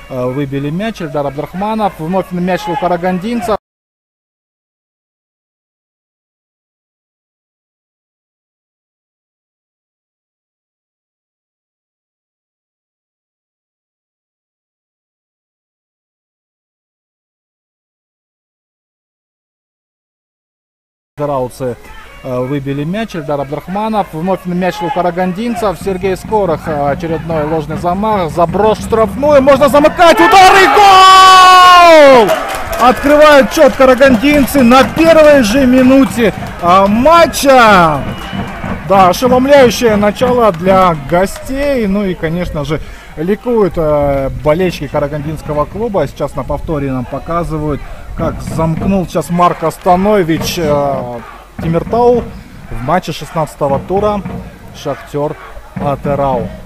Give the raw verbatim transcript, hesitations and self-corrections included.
выбили мяч. Эльдар Абдрахманов. Вновь мяч у карагандинца. Гарауцы выбили мяч. Эльдар Абдрахманов. Вновь мяч у карагандинцев. Сергей Скорых. Очередной ложный замах. Заброс штрафную. Можно замыкать. Удар и гол! Открывают счет карагандинцы на первой же минуте матча. Да, ошеломляющее начало для гостей. Ну и, конечно же, ликуют болельщики карагандинского клуба. Сейчас на повторе нам показывают, как замкнул сейчас Марко Станович э, Тимиртау в матче шестнадцатого тура Шахтер Атырау.